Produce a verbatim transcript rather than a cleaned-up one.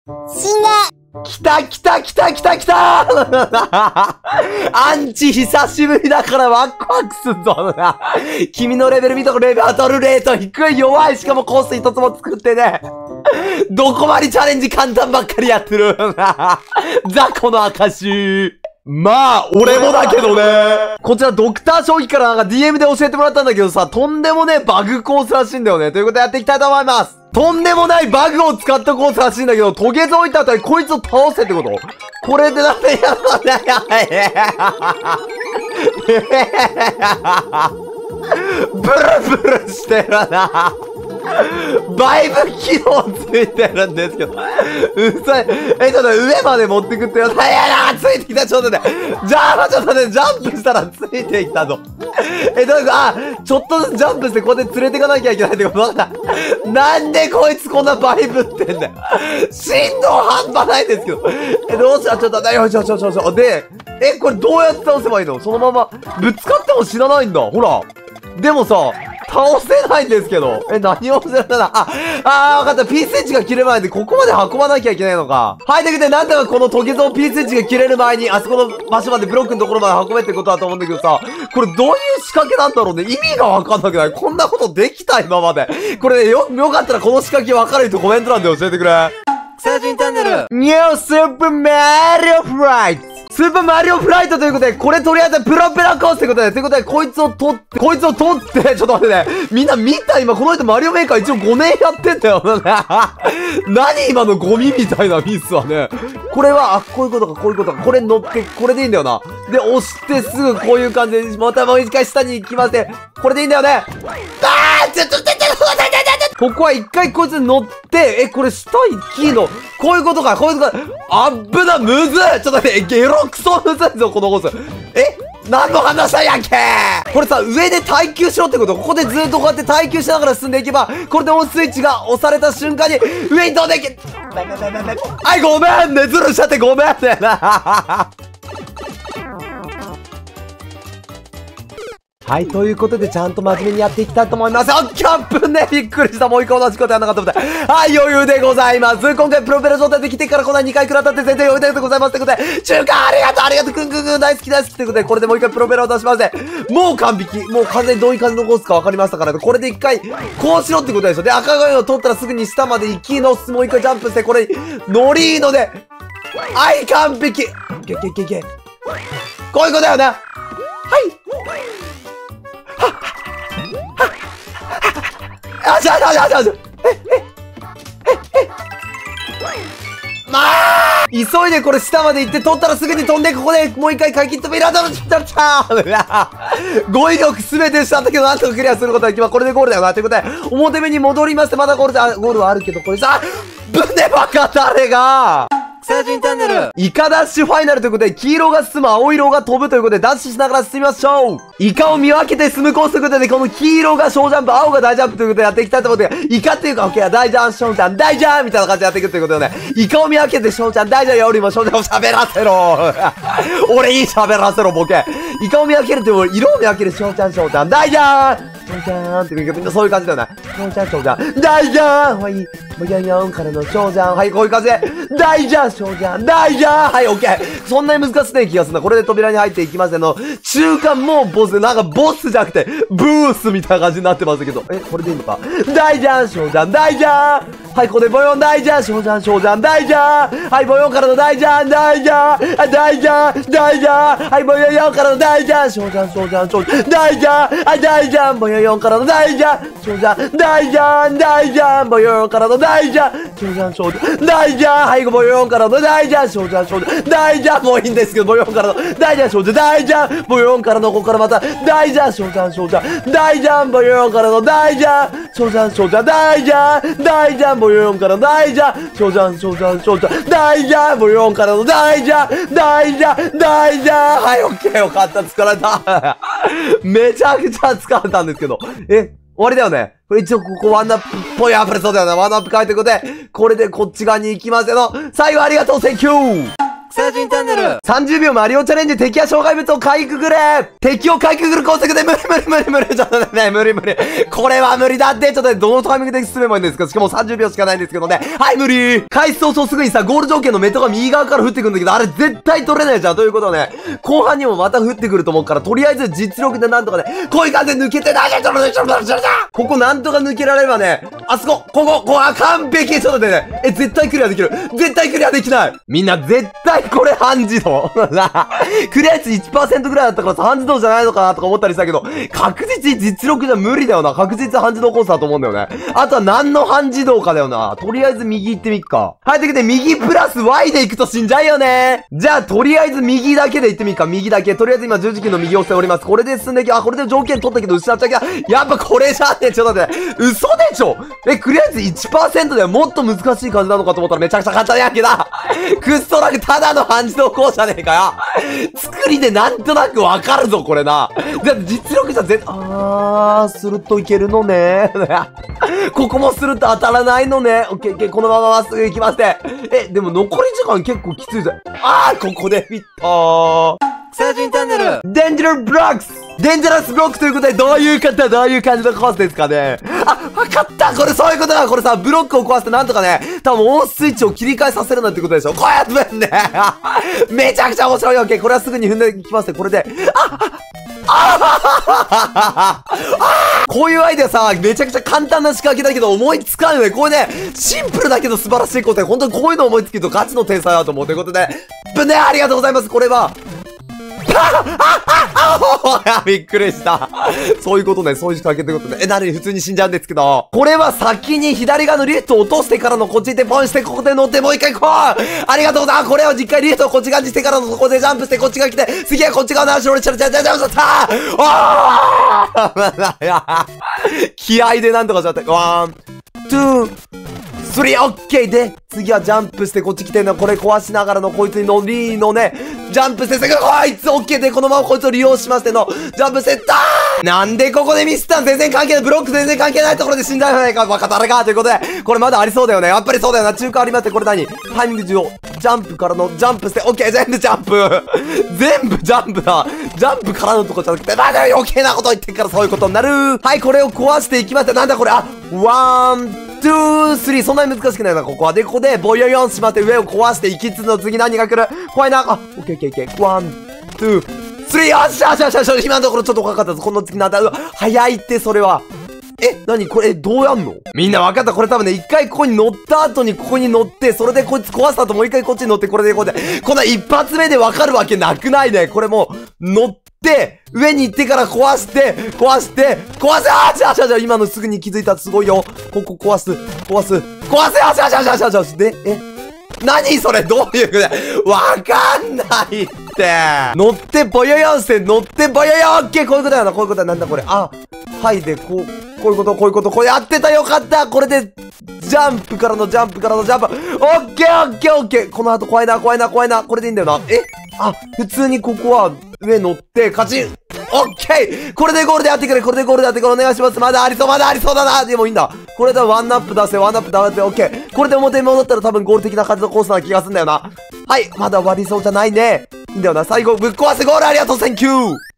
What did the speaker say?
死ね。 来た来た来た来た来たアンチ久しぶりだからワクワクすんぞな。君のレベル見とこレベルバトルレート低い弱いしかもコース一つも作ってね。どこまでチャレンジ簡単ばっかりやってる。雑魚の証。まあ、俺もだけどね。こちらドクター将棋からなんか ディーエム で教えてもらったんだけどさ、とんでもねバグコースらしいんだよね。ということでやっていきたいと思います。とんでもないバグを使ったコースらしいんだけど、トゲゾ置いた後にこいつを倒せってこと？これでなんでやばないブルブルしてるな。バイブ機能ついてるんですけど。うざい。え、ちょっと上まで持ってくってよ。いやだ、ついてきた。ちょっとね。じゃあ、ちょっとね、ジャンプしたらついてきたぞ。え、どういうか、あ、ちょっとずつジャンプしてこうやって連れてかなきゃいけないってことだ。なんでこいつこんなバイブってんだよ。振動半端ないんですけど。え、どうしたらちょっと、よいしょ、よいしょ、よいしょ。で、え、これどうやって倒せばいいの？そのまま、ぶつかっても死なないんだ。ほら。でもさ、倒せないんですけど。え、何をするんだな。あ、あー、わかった。ピースエッジが切れる前でここまで運ばなきゃいけないのか。はい、ということで、なんとかこのトゲゾウピースエッジが切れる前に、あそこの場所までブロックのところまで運べってことだと思うんだけどさ、これどういう仕掛けなんだろうね。意味がわかんなくない？こんなことできた今まで。これね、よ、よかったらこの仕掛けわかる人コメント欄で教えてくれ。 草人チャンネル。 ニュースーパーマリオフライトスーパーマリオフライトということで、これとりあえずプロペラコースということで、ということで、こいつを取って、こいつを取って、ちょっと待ってね。みんな見た？今この人マリオメーカー一応ごねんやってんだよ。何今のゴミみたいなミスはね。これは、あ、こういうことか、こういうことか。これ乗っけ、これでいいんだよな。で、押してすぐこういう感じで、またもう一回下に行きまして、これでいいんだよね。あーちょっと、ちょっと、ちょっと、ここは一回こいつに乗って、え、これ下行きの、こういうことか、こういうことか。あっぶな、むずい。ちょっと待って、ゲロクソむずいぞ、このコース。え何の話だやんけー。これさ、上で耐久しろってこと？ここでずっとこうやって耐久しながら進んでいけば、これでオンスイッチが押された瞬間に、上に飛んでいけ、はい、ごめんね、ズルしちゃってごめんね。はい、ということで、ちゃんと真面目にやっていきたいと思います。あ、キャンプね、びっくりした。もう一個同じことやんなかったみたい。はい、余裕でございます。今回プロペラ状態で来てからこんなにかいくらったって全然余裕でございます。ということで、中華ありがとう、ありがとう、くんくんくん、大好き大好きということで、これでもう一回プロペラを出しまして、もう完璧。もう完全にどういう感じのコースか分かりましたから、これで一回、こうしろってことでしょ。で、赤貝を取ったらすぐに下まで行きの、もう一回ジャンプして、これ、ノリーノで、はい、完璧。けけけけ。こういうことだよな。はい。あちゃちゃちゃちゃちゃ。え、え、え、え。まあ急いでこれ下まで行って取ったらすぐに飛んで、ここでもう一回書き留められたのちゃちゃー語彙力すべてしたんだけど、なんとかクリアすることができま、これでゴールだよな。ということで、表目に戻りまして、まだゴールで、あ、ゴールはあるけど、これさ、ぶねばか誰が草人チャンネル。 イカダッシュファイナルということで、黄色が進む、青色が飛ぶということで、ダッシュしながら進みましょう。イカを見分けて進むコースということで、この黄色が小ジャンプ、青が大ジャンプということでやっていきたいと思って、イカっていうか、オッケー、大ジャン、小ジャン、大ジャンみたいな感じでやっていくということでね、イカを見分けて小ジャン、大ジャンよりも小ジャンを喋らせろ俺いい喋らせろ、ボケ。イカを見分けるという、色を見分ける小ジャン、小ジャン、大ジャン小ジャンってみんなそういう感じだよな。小ジャン、小ジャン、大ジャンはい、もややんからの小ジャン、はい、こういう感じで、大ジャン、小ジャン、大ジャンはい、オッケー。そんなに難しい気がするな。これで扉に入っていきますの。中間もうボス、なんかボスじゃなくて、ブースみたいな感じになってますけど。え、これでいいのか？大ジャン、小ジャン、大ジャンはい、ここでボヨン、大ジャン、小ジャン、小ジャン、大ジャンはい、ボヨンからの大ジャン、大ジャン大ジャン、大ジャンはい、ボヨヨンからの大ジャン、小ジャン、小ジャン、小ジャン、大ジャンはい、大ジャン、ボヨヨンからの大ジャン、小ジャン、大ジャン、大ジャン、ボヨヨンからの大ジャン、小ジャン、小ジャン、大ジャンはい、ボヨヨンからの大ジャン、小ジャン、小ジャン、大ジャンもういいんですけど、ボヨンからの大ジャン、小ジャン、大ジャン、ボヨヨンからのここからまた、大ジャン、小ジャン、小ジャン、大ジャン、ボヨヨンからの大ジャン、小ジャン、小ジャン、大ジャン、大ジャン、ボヨヨンからの大ジャン、小ジャン、小ジャン、小ジャン、大ジャン、ボヨヨンからの大ジャン、大ジャン、大ジャンはい、オッケーよかった、疲れた。めちゃくちゃ疲れたんですけど。え終わりだよね。これ一応ここワンナップっぽいアプリそうだよね。ワンナップ書いてくれて、これでこっち側に行きますけど、最後ありがとう、センキュー草草人チャンネル。 さんじゅうびょうマリオチャレンジ、敵や障害物をかいくぐれ。敵をかいくぐる高速で無理無理無理無理。ちょっとね、無理無理。これは無理だって。ちょっとね、どのタイミングで進めばいいんですか？しかもさんじゅうびょうしかないんですけどね。はい、無理。開始早々すぐにさ、ゴール条件のメトが右側から降ってくるんだけど、あれ絶対取れないじゃん。ということはね、後半にもまた降ってくると思うから、とりあえず実力でなんとかね、こういう感じで抜けて、大丈夫、大丈夫、大丈夫、ここなんとか抜けられればね、あそこ、ここ、ここ、あ、完璧。ちょっと待ってね。え、絶対クリアできる。絶対クリアできない。みんな絶対これ半自動。クリア率 いちパーセント ぐらいだったからさ、半自動じゃないのかなとか思ったりしたけど、確実に実力じゃ無理だよな。確実に半自動コースだと思うんだよね。あとは何の半自動かだよな。とりあえず右行ってみっか。はい、というわけで右プラス Y で行くと死んじゃうよね。じゃあ、とりあえず右だけで行ってみっか。右だけ。とりあえず今十字キーの右を押しております。これで進んでいき、あ、これで条件取ったけど失っちゃうけど、やっぱこれじゃねえ。ちょっと待って。嘘でしょ？え、クリア率 いちパーセント ではもっと難しい感じなのかと思ったらめちゃくちゃ簡単やんけだ。クッソラグただの半自動コースじゃねえかよ。作りでなんとなくわかるぞ、これな。だって実力じゃ絶対、あー、するといけるのね。ここもすると当たらないのね。オッケーオッケー、このまままっすぐ行きまして。え、でも残り時間結構きついぜ。あー、ここでフィットー。 草人チャンネル。 デンジャラスブロックスデンジャラスブロックということで、どういう方、どういう感じのコースですかね。あ、わかったこれそういうことだこれさ、ブロックを壊してなんとかね、多分オンスイッチを切り替えさせるなんてことでしょ。こうやってね。めちゃくちゃ面白いよ。オッケー、これはすぐに踏んでいきますね。これで。あああこういうアイデアさ、めちゃくちゃ簡単な仕掛けだけど思いつかんよね。これね、シンプルだけど素晴らしいことで、本当にこういうの思いつけるとガチの天才だと思う。ということで、ぶね、ありがとうございます。これは、びっくりした。そういうことね、そういう仕掛けということで。え、なに普通に死んじゃうんですけど。これは先に左側のリフトを落としてからのこっち行ってポンして、ここで乗ってもう一回こうありがとうございます。これを実回リフトをこっち側にしてからのそこでジャンプしてこっち側来て、次はこっち側の足を俺ちゃらちゃらちゃらちゃらちゃら気合でなんとかしちゃって。ワン、ツー、スリー、オッケーで、次はジャンプしてこっち来てんの。これ壊しながらのこいつに乗りのね、ジャンプしてすぐ、こいつオッケーで、このままこいつを利用しましての、ジャンプしてったーなんでここでミスったん？全然関係ない。ブロック全然関係ないところで死んだじゃないか。バカ誰かということで、これまだありそうだよね。やっぱりそうだよな。中華ありますって、これ何？タイミング重要。ジャンプからのジャンプして、オッケー、全部ジャンプ全部ジャンプだ。ジャンプからのとこじゃなくて、まだ余計なこと言ってっからそういうことになる。はい、これを壊していきまして、なんだこれ、あ、ワン、ツー、スリー、そんなに難しくないな、ここは。で、ここで、ボヨヨンしまって上を壊していきつつの次何が来る？怖いな。あ、オッケーオッケーオッケー。ワン、ツー、スリー、よっしゃよっしゃよっしゃよっしゃ、今のところちょっと怖かったです。この次なんだ。うわ、早いって、それは。え、なにこれ、どうやんの？みんな分かった。これ多分ね、一回ここに乗った後にここに乗って、それでこいつ壊した後もう一回こっちに乗って、これでこうやって、こんな一発目で分かるわけなくないね。これもう、乗って、上に行ってから壊して、壊して、壊せ、あーちゃちゃちゃ、今のすぐに気づいた。すごいよ。ここ壊す、壊す、壊せ、あちゃちゃちゃちゃちゃ、で、え何それどういうことわかんないって。乗ってボヨヨンして、乗ってボヨヨンオッケーこういうことやな、こういうことや。なんだこれ。あ、はいで、こう、こういうこと、こういうこと、これやってたよかったこれで、ジャンプからのジャンプからのジャンプオッケーオッケーオッケーこの後怖いな、怖いな、怖いな。これでいいんだよな。えあ、普通にここは上乗って、カチンオッケーこれでゴールでやってくれこれでゴールでやってくれお願いしますまだありそうまだありそうだなでもいいんだこれでワンナップ出せワンナップ出せオッケーこれで表に戻ったら多分ゴール的な感じのコースな気がすんだよなはいまだ終わりそうじゃないねいいんだよな最後ぶっ壊せゴールありがとうセンキュー